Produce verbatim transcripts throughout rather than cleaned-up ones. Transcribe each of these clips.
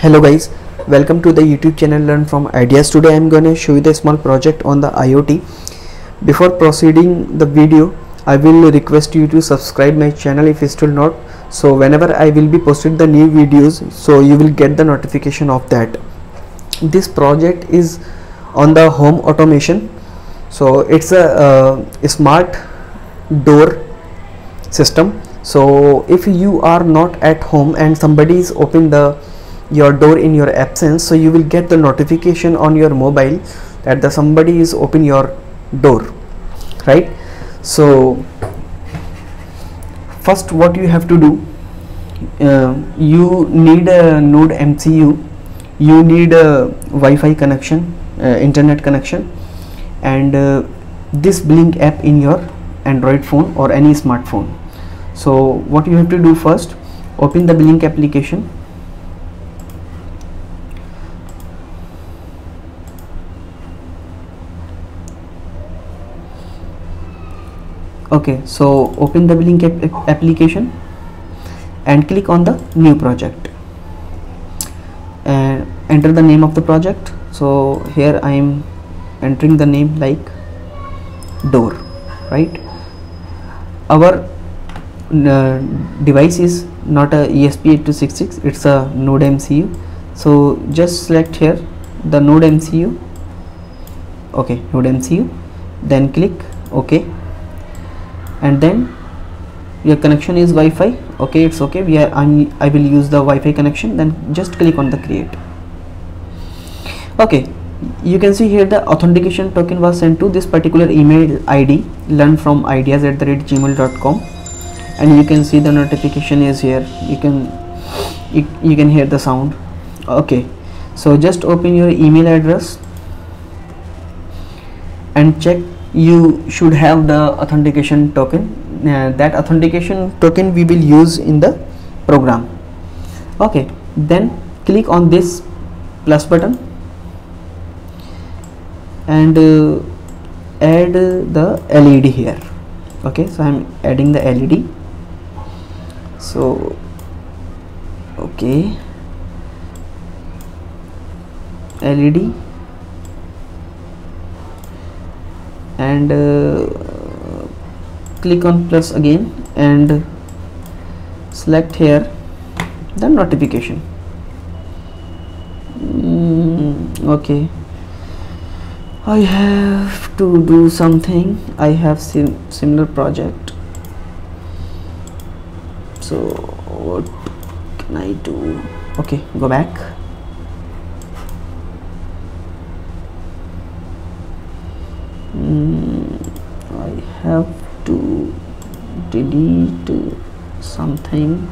Hello guys, welcome to the YouTube channel Learn from Ideas. Today I am going to show you the small project on the IoT. Before proceeding the video, I will request you to subscribe my channel if you still not, so whenever I will be posted the new videos, so you will get the notification of that. This project is on the home automation. So it's a, uh, a smart door system. So if you are not at home and somebody is opening the your door in your absence, so you will get the notification on your mobile that the somebody is open your door, right? So first what you have to do, uh, you need a Node M C U, you need a Wi-Fi connection, uh, internet connection, and uh, this Blink app in your Android phone or any smartphone. So what you have to do, first open the Blink application. Okay, so open the Blink app application and click on the new project and enter the name of the project. So here I am entering the name like door, right? Our uh, device is not a E S P eight two six six, it's a Node M C U. So just select here the Node M C U. Okay, Node M C U, then click OK, and then your connection is Wi-Fi. Okay, it's okay, we are I'm, I will use the Wi-Fi connection. Then just click on the create. Okay, you can see here the authentication token was sent to this particular email I D, learn from ideas at the rate gmail dot com, and you can see the notification is here. You can you, you can hear the sound. Okay, so just open your email address and check. You should have the authentication token. Uh, that authentication token we will use in the program. Okay, then click on this plus button and uh, add the L E D here. Okay, so I am adding the L E D. So okay, L E D, and uh, click on plus again and select here the notification. Mm, okay, I have to do something. I have sim similar project. So what can I do? Okay, go back. Mm, I have to delete something.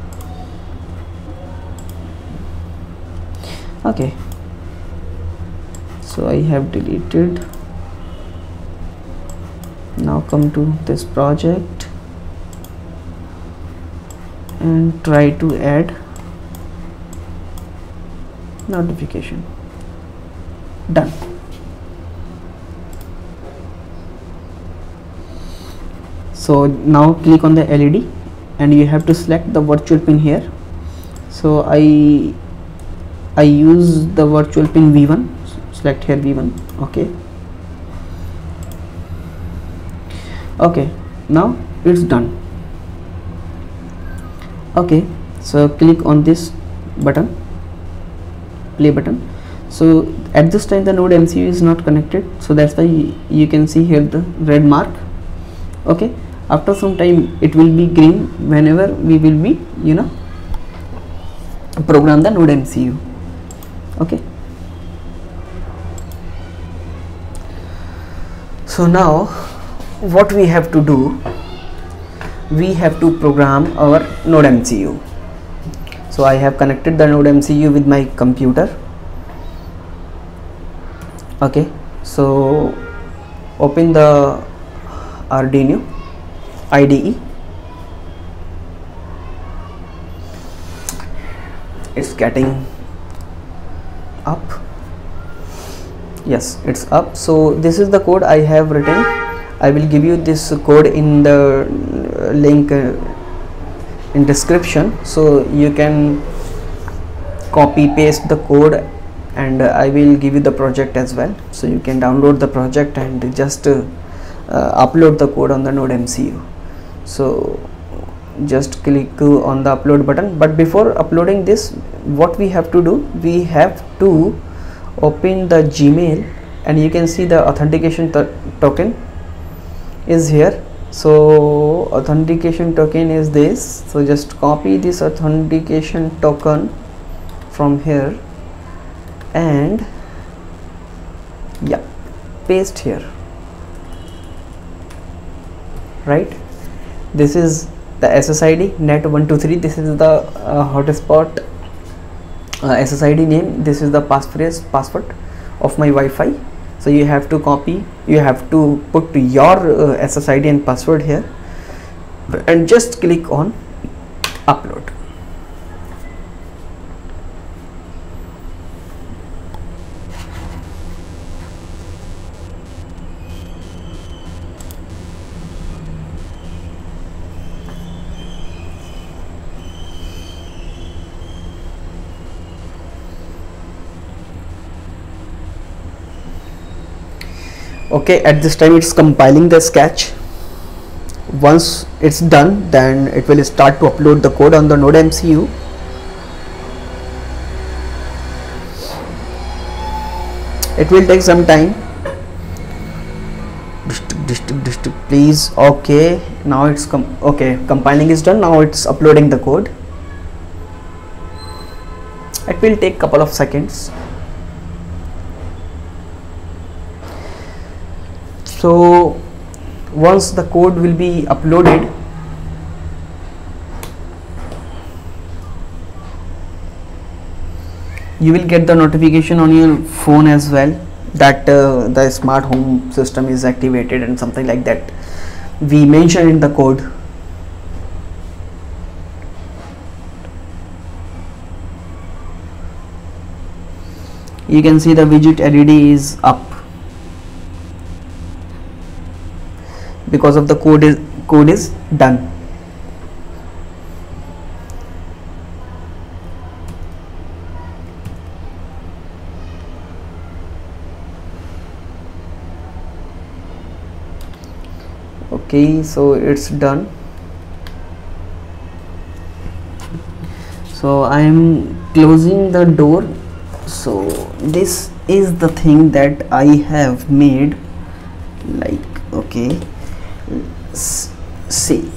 Okay, so I have deleted. Now come to this project and try to add notification. Done. So now click on the L E D and you have to select the virtual pin here. So I I use the virtual pin V one. Select here V one. Okay. Okay, now it's done. Okay, so click on this button, play button. So at this time the Node M C U is not connected, so that's why you can see here the red mark. Okay, after some time it will be green whenever we will be, you know, program the Node M C U. Okay, so now what we have to do, we have to program our Node M C U. So I have connected the Node M C U with my computer. Okay, so open the Arduino I D E. It's getting up. Yes, it's up. So this is the code I have written. I will give you this code in the link uh, in description, so you can copy paste the code, and uh, I will give you the project as well, so you can download the project and just uh, uh, upload the code on the Node M C U. So just click uh, on the upload button. But before uploading this, what we have to do, we have to open the Gmail, and you can see the authentication token is here. So authentication token is this, so just copy this authentication token from here and yeah, paste here, right? This is the S S I D net one two three. This is the uh, hotspot uh, S S I D name. This is the passphrase password of my Wi-Fi. So you have to copy, you have to put your uh, S S I D and password here, and just click on upload. Okay, at this time it's compiling the sketch. Once it's done, then it will start to upload the code on the Node M C U. It will take some time. Please. Okay, now it's com okay compiling is done. Now it's uploading the code. It will take couple of seconds. So once the code will be uploaded, you will get the notification on your phone as well that uh, the smart home system is activated and something like that we mentioned in the code. You can see the widget L E D is up because of the code is code is done. Okay, so it's done. So I am closing the door. So this is the thing that I have made, like, okay, see,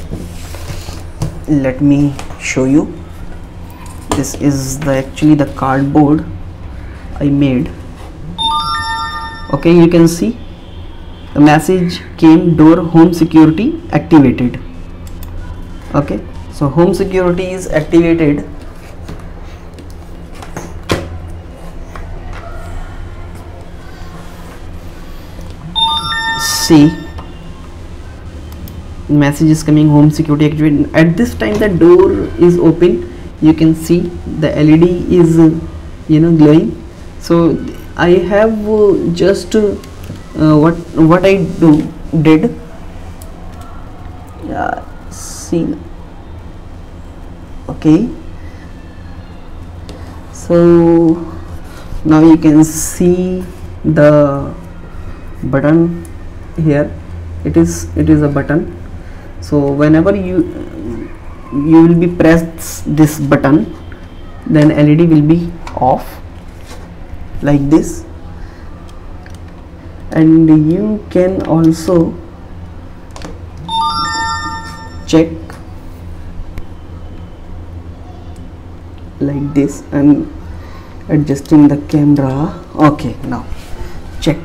let me show you. This is the actually the cardboard I made. Okay, you can see the message came, door home security activated. Okay, so home security is activated. See, message is coming, home security activated. At this time the door is open. You can see the L E D is uh, you know glowing. So I have uh, just uh, what what I do did yeah, see, okay, so now you can see the button here. It is it is a button. So whenever you you will be press this button, then L E D will be off like this. And you can also check like this and adjusting the camera. Okay, now check.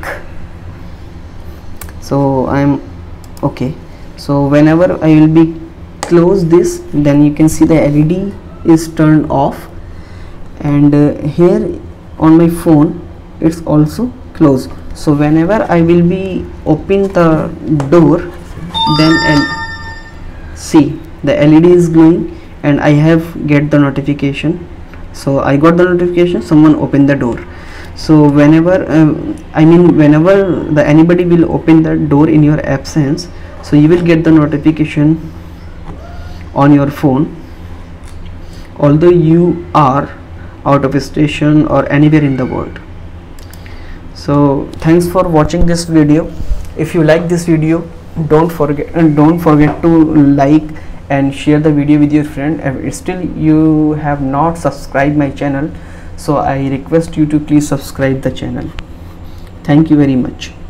So I'm okay. So whenever I will be close this, then you can see the L E D is turned off, and uh, here on my phone it's also closed. So whenever I will be open the door, then I'll see the L E D is glowing and I have get the notification. So I got the notification, someone opened the door. So whenever um, I mean whenever the anybody will open the door in your absence, so you will get the notification on your phone, although you are out of a station or anywhere in the world. So thanks for watching this video. If you like this video, don't forget and don't forget to like and share the video with your friend. If still you have not subscribed my channel, so I request you to please subscribe the channel. Thank you very much.